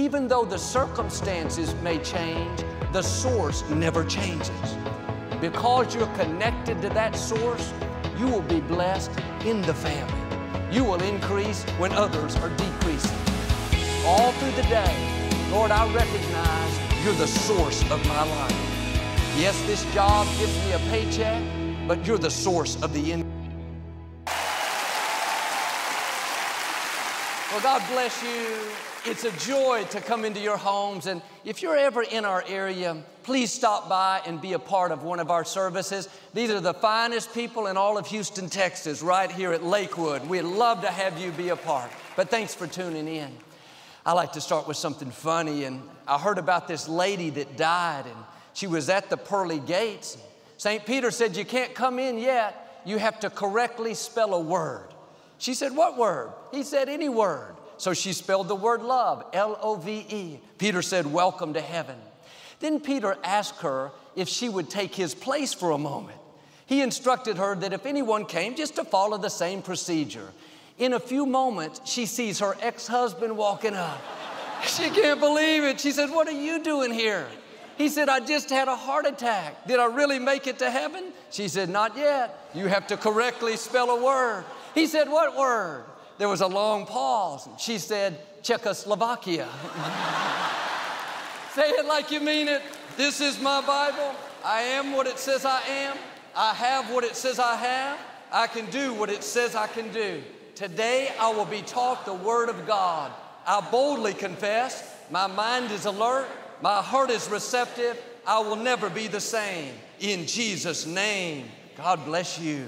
Even though the circumstances may change, the source never changes. Because you're connected to that source, you will be blessed in the family. You will increase when others are decreasing. All through the day, Lord, I recognize you're the source of my life. Yes, this job gives me a paycheck, but you're the source of the income. Well, God bless you. It's a joy to come into your homes. And if you're ever in our area, please stop by and be a part of one of our services. These are the finest people in all of Houston, Texas, right here at Lakewood. We'd love to have you be a part. But thanks for tuning in. I like to start with something funny. And I heard about this lady that died, and she was at the pearly gates. St. Peter said, you can't come in yet. You have to correctly spell a word. She said, what word? He said, any word. So she spelled the word love, L-O-V-E. Peter said, welcome to heaven. Then Peter asked her if she would take his place for a moment. He instructed her that if anyone came, just to follow the same procedure. In a few moments, she sees her ex-husband walking up. She can't believe it. She said, what are you doing here? He said, I just had a heart attack. Did I really make it to heaven? She said, not yet. You have to correctly spell a word. He said, what word? There was a long pause. She said, Czechoslovakia. Say it like you mean it. This is my Bible. I am what it says I am. I have what it says I have. I can do what it says I can do. Today I will be taught the Word of God. I boldly confess. My mind is alert. My heart is receptive. I will never be the same. In Jesus' name, God bless you.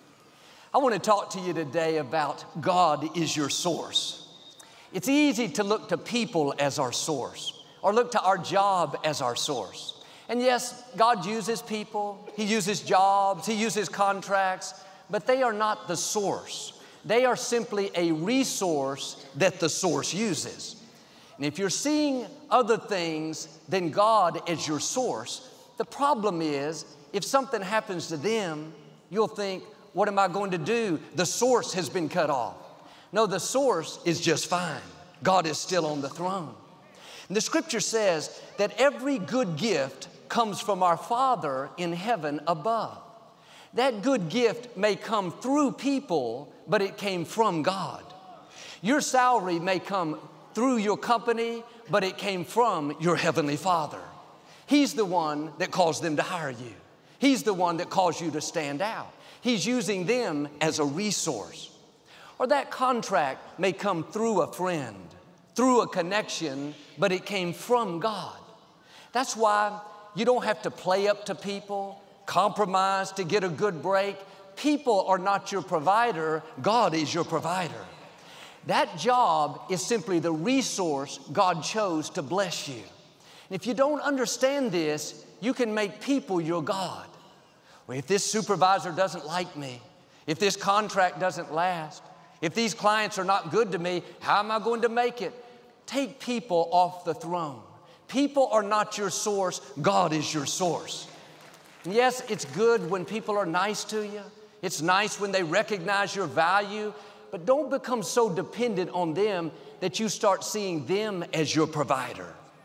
I want to talk to you today about God is your source. It's easy to look to people as our source, or look to our job as our source. And yes, God uses people, He uses jobs, He uses contracts, but they are not the source. They are simply a resource that the source uses. And if you're seeing other things than God as your source, the problem is if something happens to them, you'll think, what am I going to do? The source has been cut off. No, the source is just fine. God is still on the throne. And the scripture says that every good gift comes from our Father in heaven above. That good gift may come through people, but it came from God. Your salary may come through your company, but it came from your Heavenly Father. He's the one that caused them to hire you. He's the one that caused you to stand out. He's using them as a resource. Or that contract may come through a friend, through a connection, but it came from God. That's why you don't have to play up to people, compromise to get a good break. People are not your provider. God is your provider. That job is simply the resource God chose to bless you. And if you don't understand this, you can make people your God. Well, if this supervisor doesn't like me, if this contract doesn't last, if these clients are not good to me, how am I going to make it? Take people off the throne. People are not your source. God is your source. And yes, it's good when people are nice to you. It's nice when they recognize your value, but don't become so dependent on them that you start seeing them as your provider.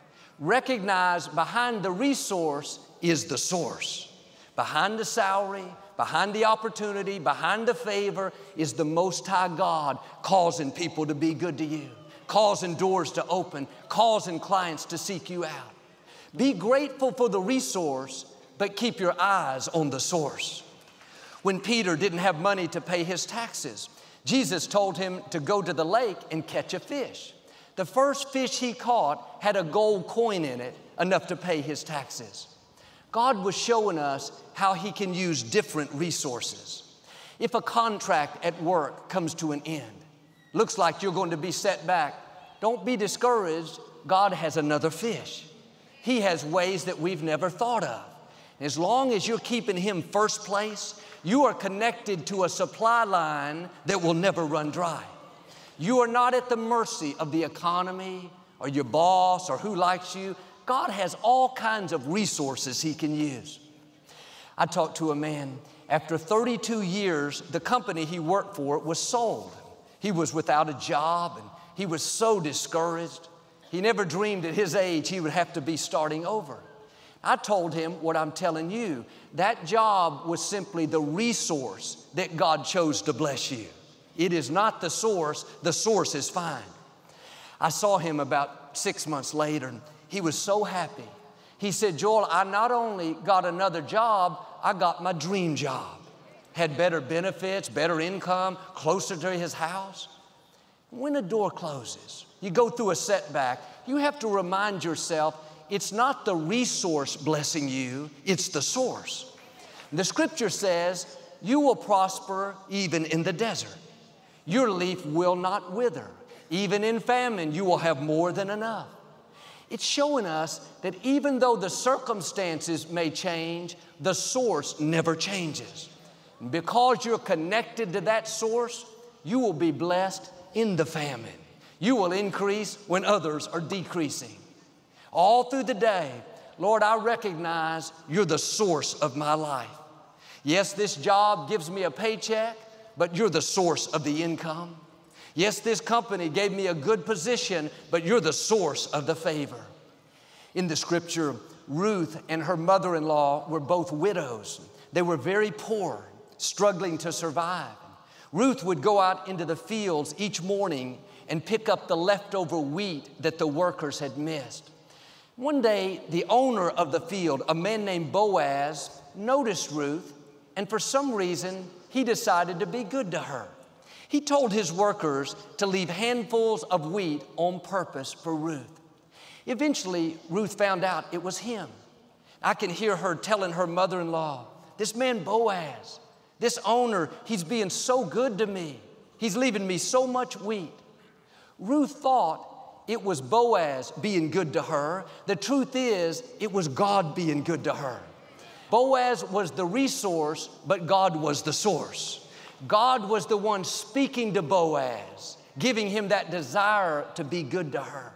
Recognize behind the resource is the source. Behind the salary, behind the opportunity, behind the favor is the Most High God causing people to be good to you, causing doors to open, causing clients to seek you out. Be grateful for the resource, but keep your eyes on the source. When Peter didn't have money to pay his taxes, Jesus told him to go to the lake and catch a fish. The first fish he caught had a gold coin in it, enough to pay his taxes. God was showing us how He can use different resources. If a contract at work comes to an end, looks like you're going to be set back, don't be discouraged. God has another fish. He has ways that we've never thought of. As long as you're keeping Him first place, you are connected to a supply line that will never run dry. You are not at the mercy of the economy or your boss or who likes you. God has all kinds of resources He can use. I talked to a man, after 32 years, the company he worked for was sold. He was without a job and he was so discouraged. He never dreamed at his age he would have to be starting over. I told him what I'm telling you. That job was simply the resource that God chose to bless you. It is not the source. The source is fine. I saw him about 6 months later, and he was so happy. He said, Joel, I not only got another job, I got my dream job. Had better benefits, better income, closer to his house. When a door closes, you go through a setback, you have to remind yourself it's not the resource blessing you, it's the source. The scripture says, you will prosper even in the desert. Your leaf will not wither. Even in famine, you will have more than enough. It's showing us that even though the circumstances may change, the source never changes. Because you're connected to that source, you will be blessed in the famine. You will increase when others are decreasing. All through the day, Lord, I recognize you're the source of my life. Yes, this job gives me a paycheck, but you're the source of the income. Yes, this company gave me a good position, but you're the source of the favor. In the scripture, Ruth and her mother-in-law were both widows. They were very poor, struggling to survive. Ruth would go out into the fields each morning and pick up the leftover wheat that the workers had missed. One day, the owner of the field, a man named Boaz, noticed Ruth, and for some reason, he decided to be good to her. He told his workers to leave handfuls of wheat on purpose for Ruth. Eventually, Ruth found out it was him. I can hear her telling her mother-in-law, this man Boaz, this owner, he's being so good to me. He's leaving me so much wheat. Ruth thought it was Boaz being good to her. The truth is, it was God being good to her. Boaz was the resource, but God was the source. God was the one speaking to Boaz, giving him that desire to be good to her.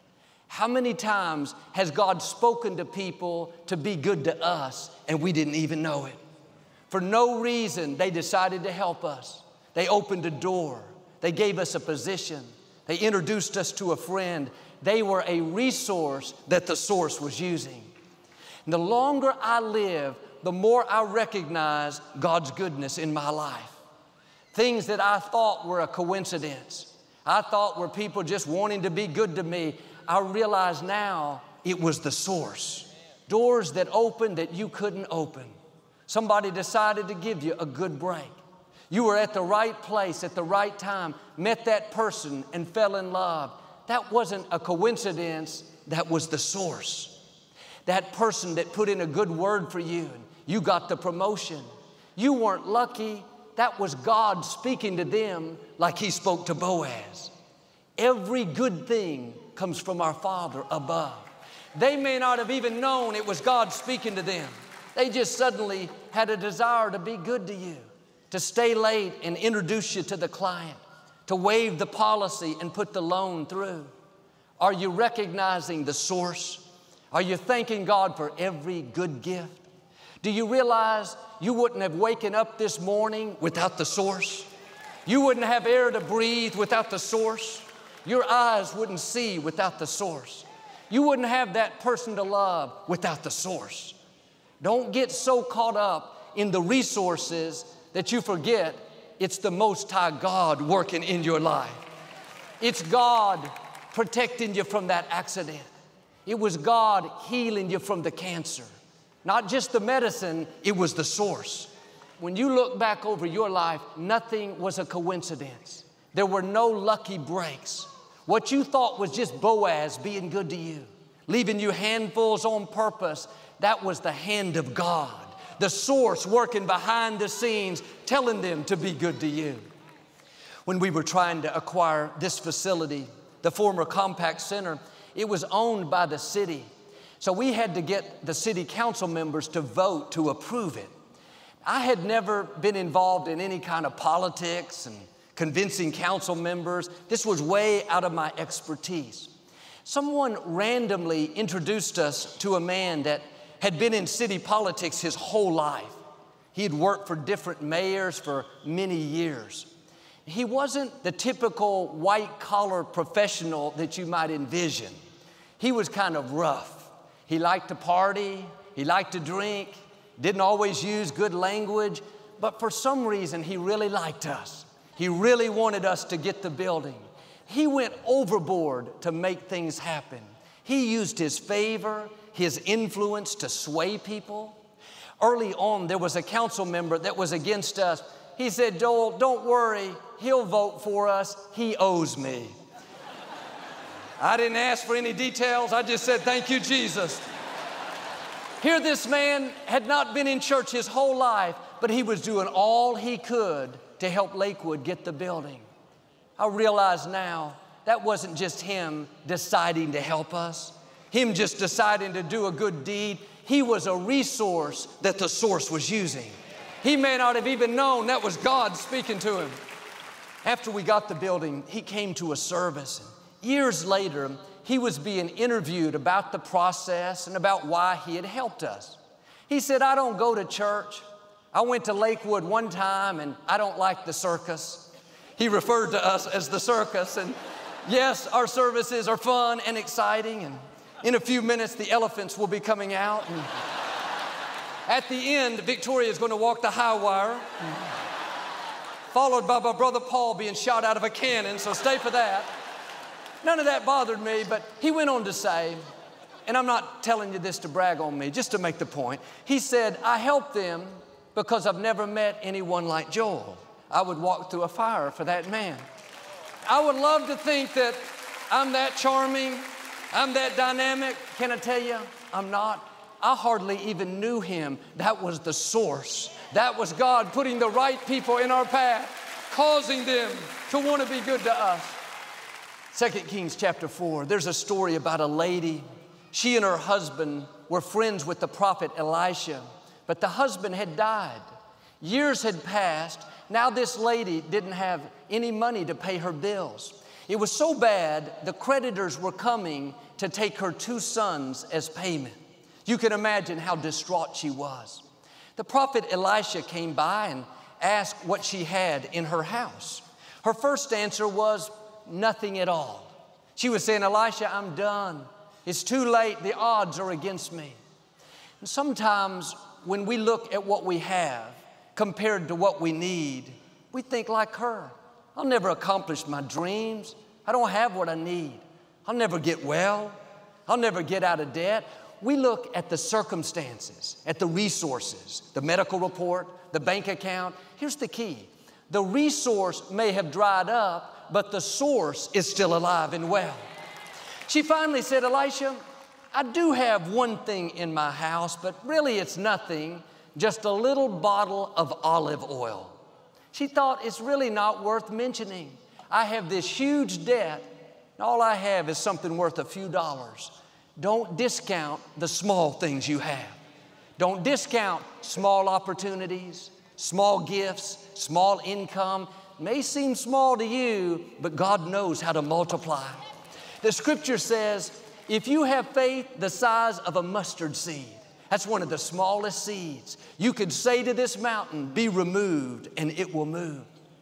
How many times has God spoken to people to be good to us and we didn't even know it? For no reason, they decided to help us. They opened a door. They gave us a position. They introduced us to a friend. They were a resource that the source was using. And the longer I live, the more I recognize God's goodness in my life. Things that I thought were a coincidence, I thought were people just wanting to be good to me, I realize now it was the source. Doors that opened that you couldn't open. Somebody decided to give you a good break. You were at the right place at the right time, met that person and fell in love. That wasn't a coincidence, that was the source. That person that put in a good word for you and you got the promotion. You weren't lucky. That was God speaking to them like He spoke to Boaz. Every good thing comes from our Father above. They may not have even known it was God speaking to them. They just suddenly had a desire to be good to you, to stay late and introduce you to the client, to waive the policy and put the loan through. Are you recognizing the source? Are you thanking God for every good gift? Do you realize you wouldn't have waken up this morning without the source? You wouldn't have air to breathe without the source. Your eyes wouldn't see without the source. You wouldn't have that person to love without the source. Don't get so caught up in the resources that you forget it's the Most High God working in your life. It's God protecting you from that accident. It was God healing you from the cancer. Not just the medicine, it was the source. When you look back over your life, nothing was a coincidence. There were no lucky breaks. What you thought was just Boaz being good to you, leaving you handfuls on purpose, that was the hand of God, the source working behind the scenes, telling them to be good to you. When we were trying to acquire this facility, the former Compaq Center, it was owned by the city. So we had to get the city council members to vote to approve it. I had never been involved in any kind of politics and convincing council members. This was way out of my expertise. Someone randomly introduced us to a man that had been in city politics his whole life. He had worked for different mayors for many years. he wasn't the typical white-collar professional that you might envision. He was kind of rough. He liked to party, he liked to drink, didn't always use good language, but for some reason he really liked us. He really wanted us to get the building. He went overboard to make things happen. He used his favor, his influence to sway people. Early on, there was a council member that was against us. He said, "Joel, don't worry, he'll vote for us. He owes me." I didn't ask for any details. I just said, "Thank you, Jesus." Here this man had not been in church his whole life, but he was doing all he could to help Lakewood get the building. I realize now that wasn't just him deciding to help us, him just deciding to do a good deed. He was a resource that the source was using. He may not have even known that was God speaking to him. After we got the building, he came to a service. Years later, he was being interviewed about the process and about why he had helped us. He said, "I don't go to church. I went to Lakewood one time and I don't like the circus." He referred to us as the circus. And yes, our services are fun and exciting. And in a few minutes, the elephants will be coming out. And at the end, Victoria is going to walk the high wire, followed by my brother Paul being shot out of a cannon, so stay for that. None of that bothered me, but he went on to say, and I'm not telling you this to brag on me, just to make the point. He said, "I helped them because I've never met anyone like Joel. I would walk through a fire for that man." I would love to think that I'm that charming, I'm that dynamic. Can I tell you, I'm not. I hardly even knew him. That was the source. That was God putting the right people in our path, causing them to want to be good to us. 2 Kings chapter 4, there's a story about a lady. She and her husband were friends with the prophet Elisha, but the husband had died. Years had passed. Now this lady didn't have any money to pay her bills. It was so bad, the creditors were coming to take her 2 sons as payment. You can imagine how distraught she was. The prophet Elisha came by and asked what she had in her house. Her first answer was nothing at all. She was saying, "Elisha, I'm done. It's too late. The odds are against me." And sometimes when we look at what we have compared to what we need, we think like her. I'll never accomplish my dreams. I don't have what I need. I'll never get well. I'll never get out of debt. We look at the circumstances, at the resources, the medical report, the bank account. Here's the key. The resource may have dried up, but the source is still alive and well. She finally said, "Elisha, I do have one thing in my house, but really it's nothing, just a little bottle of olive oil." She thought, it's really not worth mentioning. I have this huge debt, and all I have is something worth a few dollars. Don't discount the small things you have. Don't discount small opportunities, small gifts, small income. It may seem small to you, but God knows how to multiply. The scripture says, if you have faith the size of a mustard seed, that's one of the smallest seeds, you could say to this mountain, be removed, and it will move.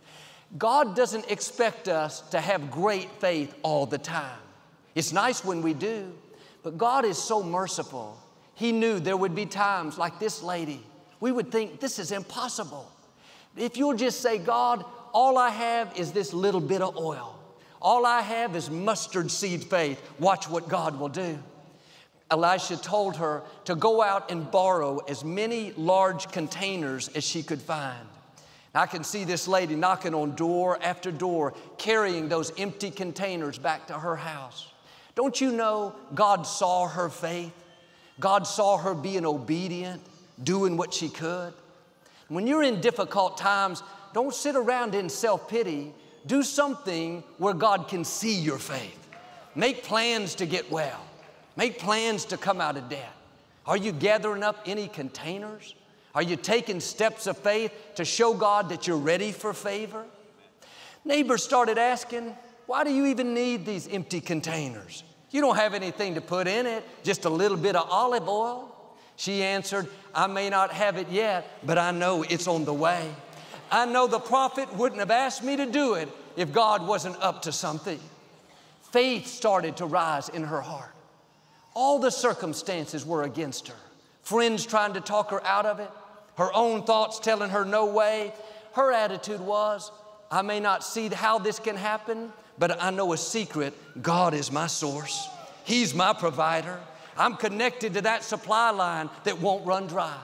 God doesn't expect us to have great faith all the time. It's nice when we do, but God is so merciful. He knew there would be times like this lady. We would think this is impossible. If you'll just say, God, all I have is this little bit of oil. All I have is mustard seed faith. Watch what God will do. Elisha told her to go out and borrow as many large containers as she could find. I can see this lady knocking on door after door, carrying those empty containers back to her house. Don't you know God saw her faith? God saw her being obedient, doing what she could. When you're in difficult times, don't sit around in self-pity. Do something where God can see your faith. Make plans to get well. Make plans to come out of debt. Are you gathering up any containers? Are you taking steps of faith to show God that you're ready for favor? Neighbors started asking, why do you even need these empty containers? You don't have anything to put in it, just a little bit of olive oil. She answered, I may not have it yet, but I know it's on the way. I know the prophet wouldn't have asked me to do it if God wasn't up to something. Faith started to rise in her heart. All the circumstances were against her. Friends trying to talk her out of it. Her own thoughts telling her no way. Her attitude was, I may not see how this can happen, but I know a secret. God is my source. He's my provider. I'm connected to that supply line that won't run dry.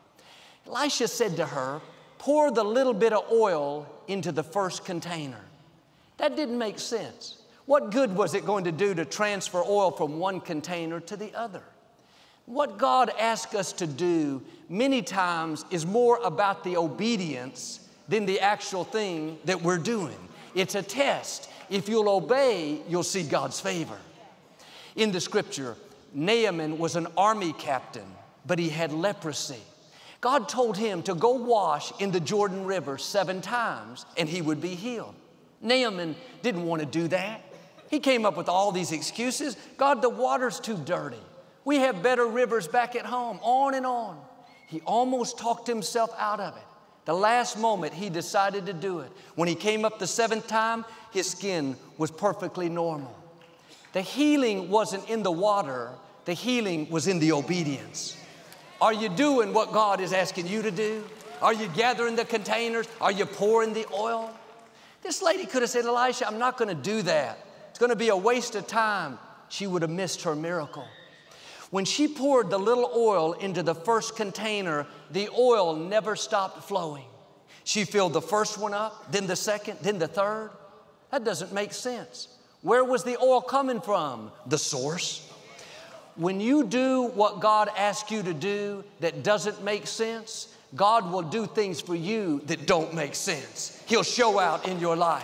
Elisha said to her, pour the little bit of oil into the first container. That didn't make sense. What good was it going to do to transfer oil from one container to the other? What God asks us to do many times is more about the obedience than the actual thing that we're doing. It's a test. If you'll obey, you'll see God's favor. In the scripture, Naaman was an army captain, but he had leprosy. God told him to go wash in the Jordan River 7 times and he would be healed. Naaman didn't want to do that. He came up with all these excuses. God, the water's too dirty. We have better rivers back at home, on and on. He almost talked himself out of it. The last moment he decided to do it. When he came up the 7th time, his skin was perfectly normal. The healing wasn't in the water. The healing was in the obedience. Are you doing what God is asking you to do? Are you gathering the containers? Are you pouring the oil? This lady could have said, Elisha, I'm not going to do that. It's going to be a waste of time. She would have missed her miracle. When she poured the little oil into the first container, the oil never stopped flowing. She filled the first one up, then the second, then the third. That doesn't make sense. Where was the oil coming from? The source. When you do what God asks you to do that doesn't make sense, God will do things for you that don't make sense. He'll show out in your life.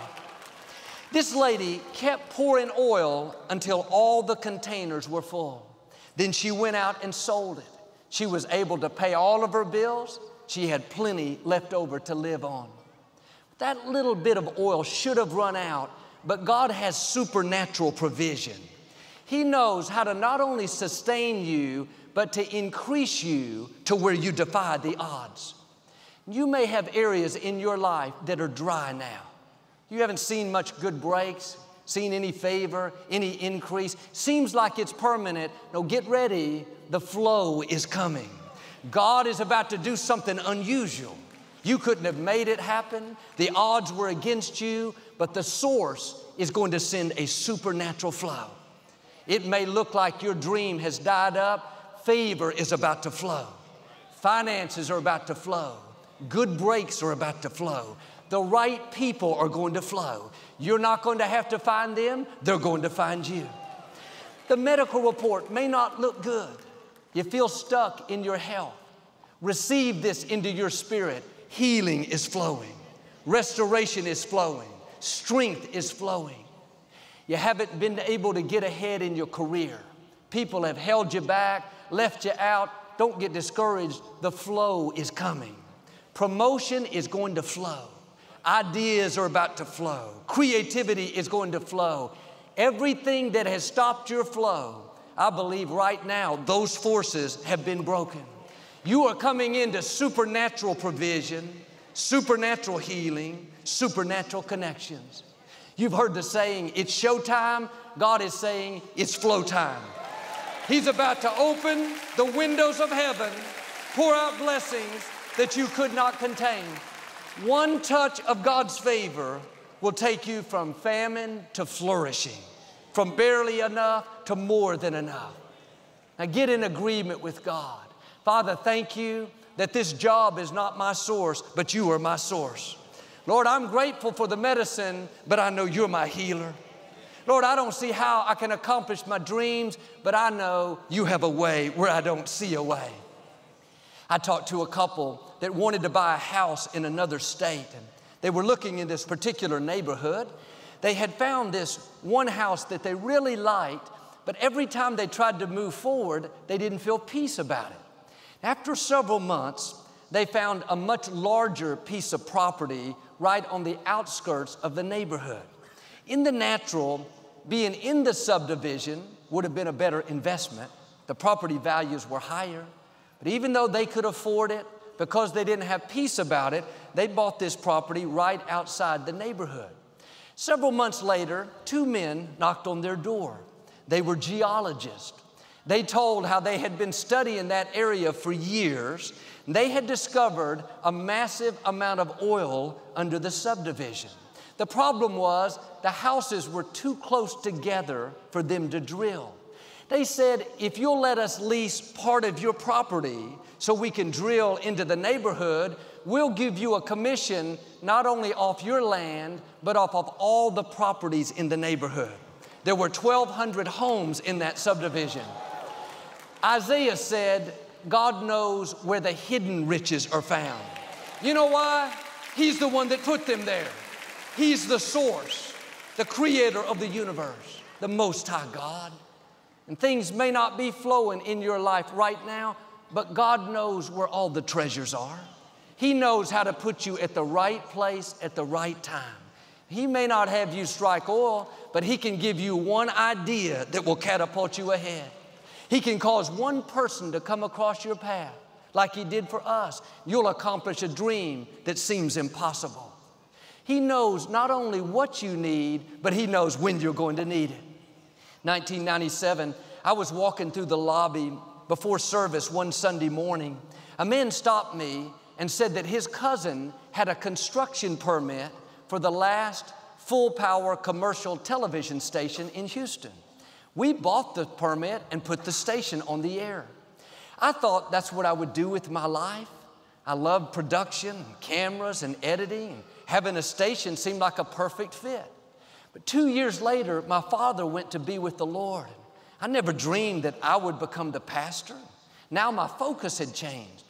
This lady kept pouring oil until all the containers were full. Then she went out and sold it. She was able to pay all of her bills. She had plenty left over to live on. That little bit of oil should have run out, but God has supernatural provision. He knows how to not only sustain you, but to increase you to where you defy the odds. You may have areas in your life that are dry now. You haven't seen much good breaks, seen any favor, any increase. Seems like it's permanent. No, get ready. The flow is coming. God is about to do something unusual. You couldn't have made it happen. The odds were against you, but the source is going to send a supernatural flow. It may look like your dream has died up. Favor is about to flow. Finances are about to flow. Good breaks are about to flow. The right people are going to flow. You're not going to have to find them. They're going to find you. The medical report may not look good. You feel stuck in your health. Receive this into your spirit. Healing is flowing. Restoration is flowing. Strength is flowing. You haven't been able to get ahead in your career. People have held you back, left you out. Don't get discouraged. The flow is coming. Promotion is going to flow. Ideas are about to flow. Creativity is going to flow. Everything that has stopped your flow, I believe right now, those forces have been broken. You are coming into supernatural provision, supernatural healing, supernatural connections. You've heard the saying, it's showtime. God is saying, it's flow time. He's about to open the windows of heaven, pour out blessings that you could not contain. One touch of God's favor will take you from famine to flourishing, from barely enough to more than enough. Now get in agreement with God. Father, thank you that this job is not my source, but you are my source. Lord, I'm grateful for the medicine, but I know you're my healer. Lord, I don't see how I can accomplish my dreams, but I know you have a way where I don't see a way. I talked to a couple that wanted to buy a house in another state, and they were looking in this particular neighborhood. They had found this one house that they really liked, but every time they tried to move forward, they didn't feel peace about it. After several months, they found a much larger piece of property right on the outskirts of the neighborhood. In the natural, being in the subdivision would have been a better investment. The property values were higher. But even though they could afford it, because they didn't have peace about it, they bought this property right outside the neighborhood. Several months later, two men knocked on their door. They were geologists. They told how they had been studying that area for years. They had discovered a massive amount of oil under the subdivision. The problem was the houses were too close together for them to drill. They said, if you'll let us lease part of your property so we can drill into the neighborhood, we'll give you a commission not only off your land, but off of all the properties in the neighborhood. There were 1,200 homes in that subdivision. Isaiah said, God knows where the hidden riches are found. You know why? He's the one that put them there. He's the source, the creator of the universe, the Most High God. And things may not be flowing in your life right now, but God knows where all the treasures are. He knows how to put you at the right place at the right time. He may not have you strike oil, but He can give you one idea that will catapult you ahead. He can cause one person to come across your path like He did for us. You'll accomplish a dream that seems impossible. He knows not only what you need, but He knows when you're going to need it. 1997, I was walking through the lobby before service one Sunday morning. A man stopped me and said that his cousin had a construction permit for the last full-power commercial television station in Houston. We bought the permit and put the station on the air. I thought that's what I would do with my life. I loved production, and cameras, and editing. And having a station seemed like a perfect fit. But 2 years later, my father went to be with the Lord. I never dreamed that I would become the pastor. Now my focus had changed.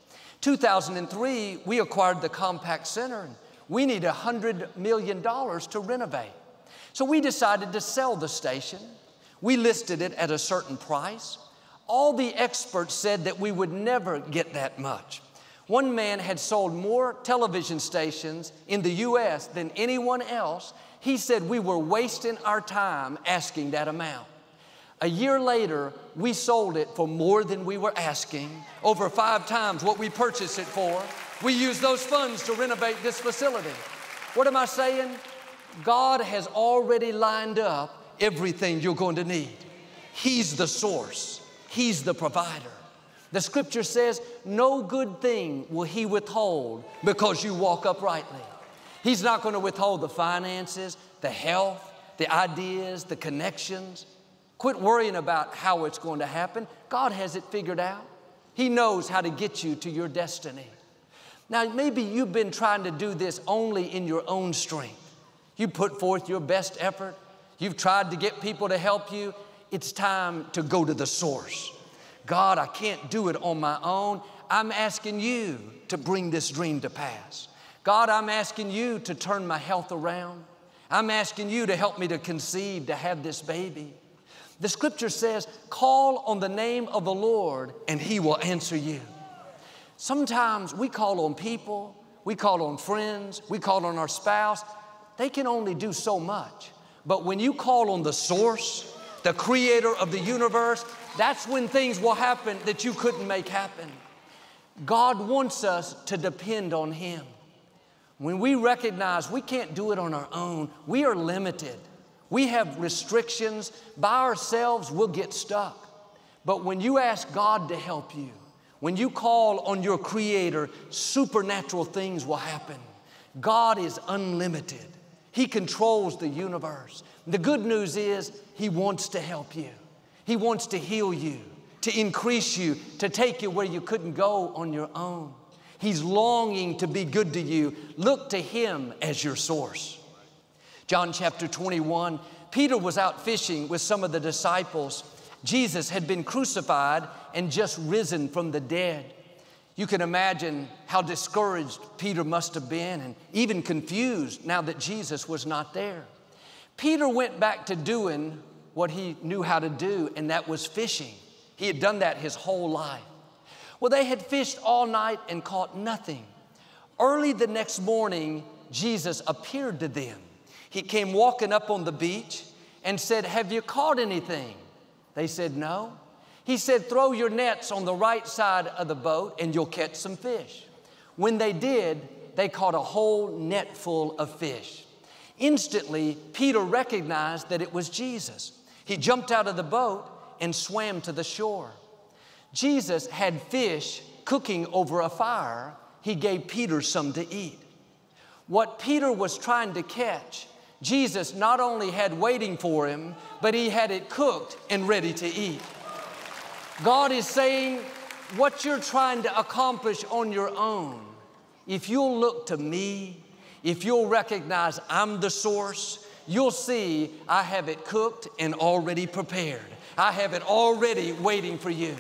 2003, we acquired the Compaq Center, and we need $100 million to renovate. So we decided to sell the station. We listed it at a certain price. All the experts said that we would never get that much. One man had sold more television stations in the U.S. than anyone else. He said we were wasting our time asking that amount. A year later, we sold it for more than we were asking, over 5 times what we purchased it for. We used those funds to renovate this facility. What am I saying? God has already lined up everything you're going to need. He's the source. He's the provider. The scripture says, no good thing will He withhold because you walk uprightly. He's not going to withhold the finances, the health, the ideas, the connections. Quit worrying about how it's going to happen. God has it figured out. He knows how to get you to your destiny. Now, maybe you've been trying to do this only in your own strength. You put forth your best effort. You've tried to get people to help you. It's time to go to the source. God, I can't do it on my own. I'm asking you to bring this dream to pass. God, I'm asking you to turn my health around. I'm asking you to help me to conceive, to have this baby. The scripture says, call on the name of the Lord and He will answer you. Sometimes we call on people, we call on friends, we call on our spouse. They can only do so much. But when you call on the source, the creator of the universe, that's when things will happen that you couldn't make happen. God wants us to depend on Him. When we recognize we can't do it on our own, we are limited. We have restrictions. By ourselves, we'll get stuck. But when you ask God to help you, when you call on your Creator, supernatural things will happen. God is unlimited. He controls the universe. The good news is He wants to help you. He wants to heal you, to increase you, to take you where you couldn't go on your own. He's longing to be good to you. Look to Him as your source. John chapter 21, Peter was out fishing with some of the disciples. Jesus had been crucified and just risen from the dead. You can imagine how discouraged Peter must have been and even confused now that Jesus was not there. Peter went back to doing what he knew how to do, and that was fishing. He had done that his whole life. Well, they had fished all night and caught nothing. Early the next morning, Jesus appeared to them. He came walking up on the beach and said, have you caught anything? They said, no. He said, throw your nets on the right side of the boat and you'll catch some fish. When they did, they caught a whole net full of fish. Instantly, Peter recognized that it was Jesus. He jumped out of the boat and swam to the shore. Jesus had fish cooking over a fire. He gave Peter some to eat. What Peter was trying to catch, Jesus not only had waiting for him, but he had it cooked and ready to eat. God is saying, what you're trying to accomplish on your own, if you'll look to me, if you'll recognize I'm the source, you'll see I have it cooked and already prepared. I have it already waiting for you.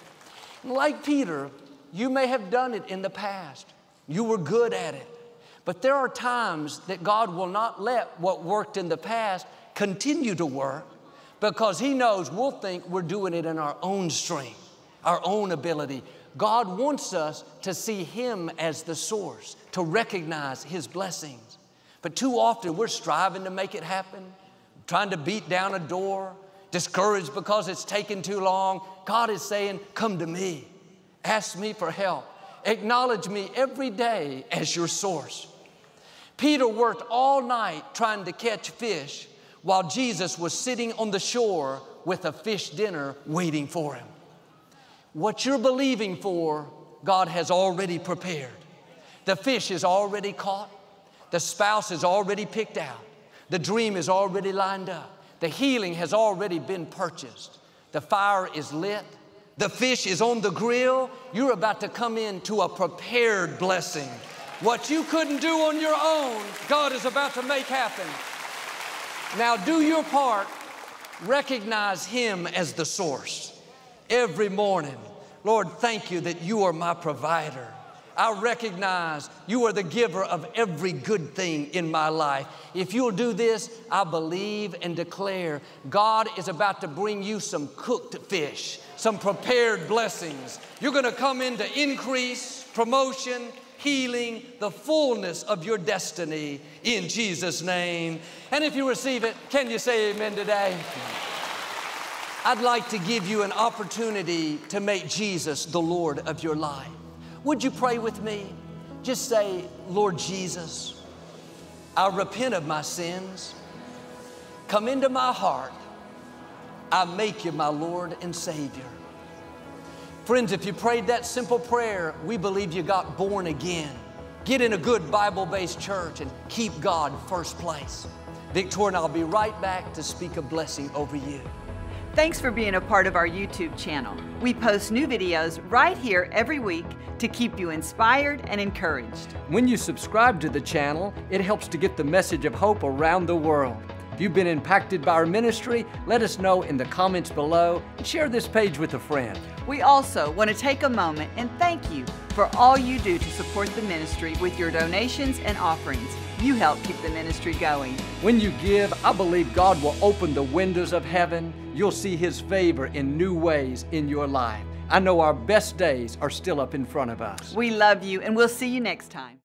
Like Peter, you may have done it in the past. You were good at it. But there are times that God will not let what worked in the past continue to work, because He knows we'll think we're doing it in our own strength, our own ability. God wants us to see Him as the source, to recognize His blessings. But too often we're striving to make it happen, trying to beat down a door, discouraged because it's taken too long. God is saying, come to me. Ask me for help. Acknowledge me every day as your source. Peter worked all night trying to catch fish while Jesus was sitting on the shore with a fish dinner waiting for him. What you're believing for, God has already prepared. The fish is already caught. The spouse is already picked out. The dream is already lined up. The healing has already been purchased. The fire is lit. The fish is on the grill. You're about to come into a prepared blessing. What you couldn't do on your own, God is about to make happen. Now do your part. Recognize Him as the source. Every morning, Lord, thank you that you are my provider. I recognize you are the giver of every good thing in my life. If you'll do this, I believe and declare God is about to bring you some cooked fish, some prepared blessings. You're going to come into increase, promotion, healing, the fullness of your destiny in Jesus' name. And if you receive it, can you say amen today? I'd like to give you an opportunity to make Jesus the Lord of your life. Would you pray with me? Just say, Lord Jesus, I repent of my sins. Come into my heart. I make you my Lord and Savior. Friends, if you prayed that simple prayer, we believe you got born again. Get in a good Bible-based church and keep God first place. Victoria and I'll be right back to speak a blessing over you. Thanks for being a part of our YouTube channel. We post new videos right here every week to keep you inspired and encouraged. When you subscribe to the channel, it helps to get the message of hope around the world. If you've been impacted by our ministry, let us know in the comments below and share this page with a friend. We also want to take a moment and thank you for all you do to support the ministry with your donations and offerings. You help keep the ministry going. When you give, I believe God will open the windows of heaven. You'll see His favor in new ways in your life. I know our best days are still up in front of us. We love you, and we'll see you next time.